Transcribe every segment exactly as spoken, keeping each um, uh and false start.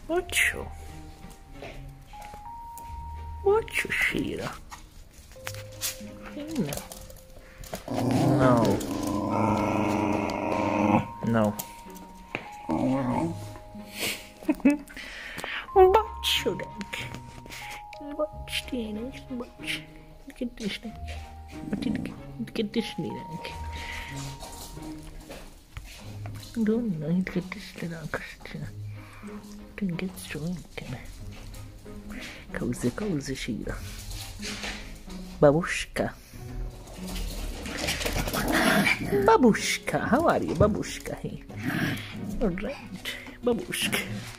Whatcho? Whatcho, Shira? No. No. No. Whatcho, Dink? Watch the watch. Look at this thing. Look at this thing. Don't know. Look at this little question. Don't get strong. Cozy, cozy, Shira. Babushka. Babushka. How are you, Babushka? Hey. All right, Babushka.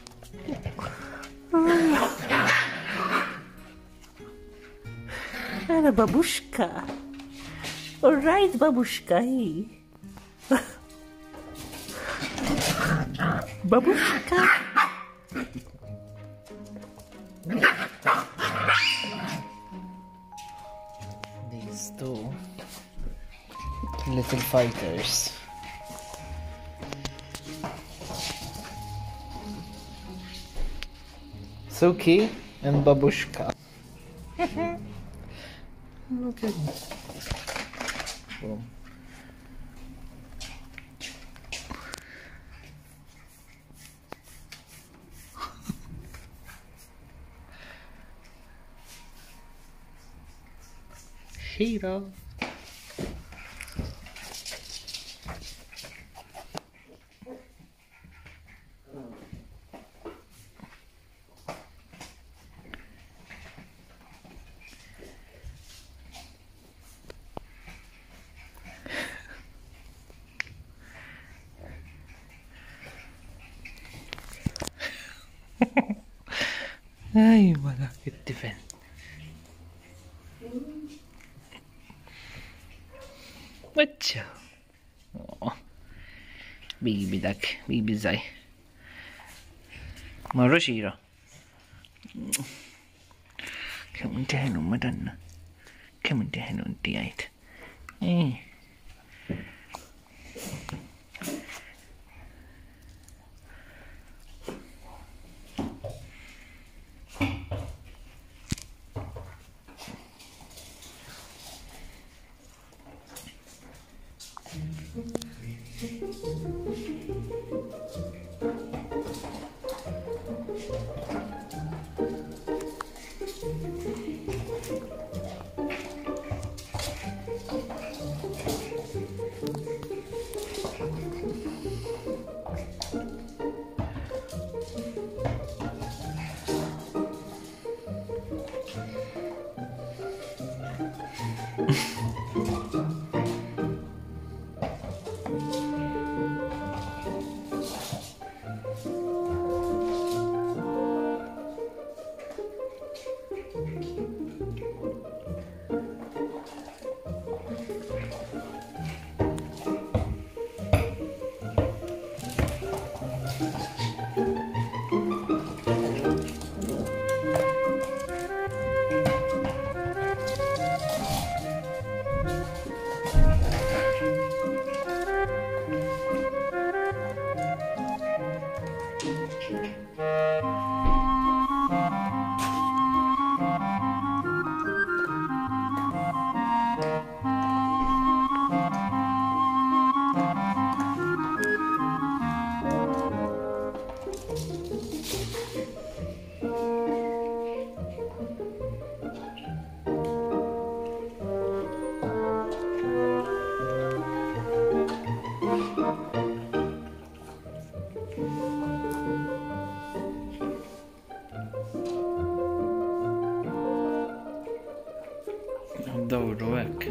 Hello, Babushka. All right, Babushka. Hey. Babushka. These two little fighters. Suki and Babushka. Okay. Boom. Shira. Ay, malapit defend. What's oh, baby duck, baby zai. Maro Shira. Come on, down on Madonna. Come on, down on the eight. Eh. Doggo.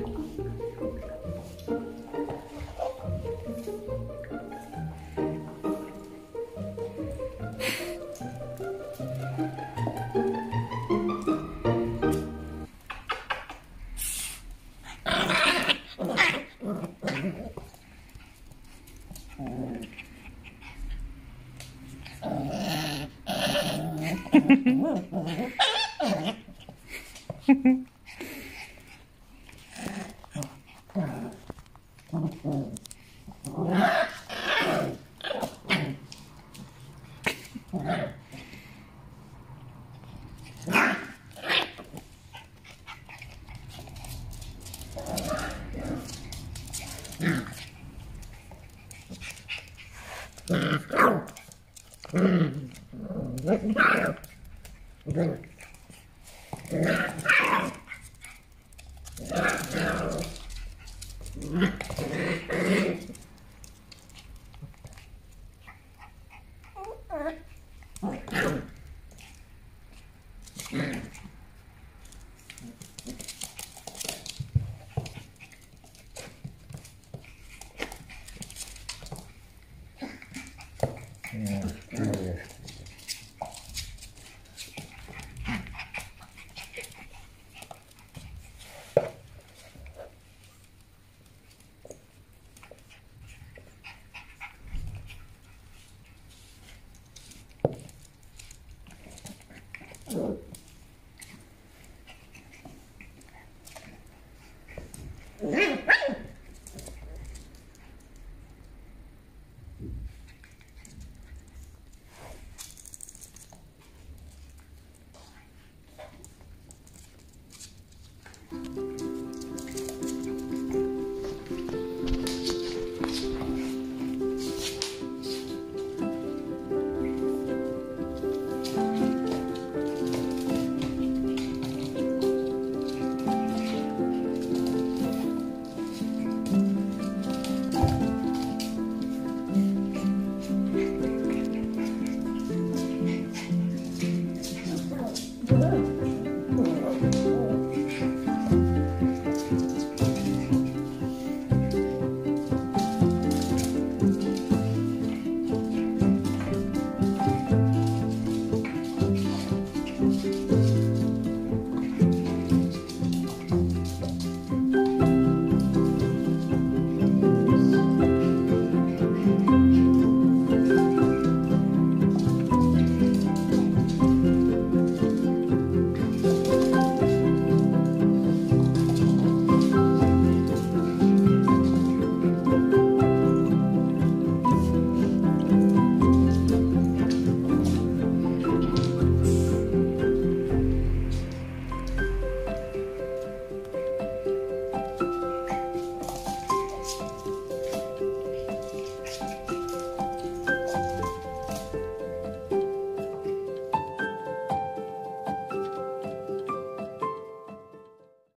Mm-hmm.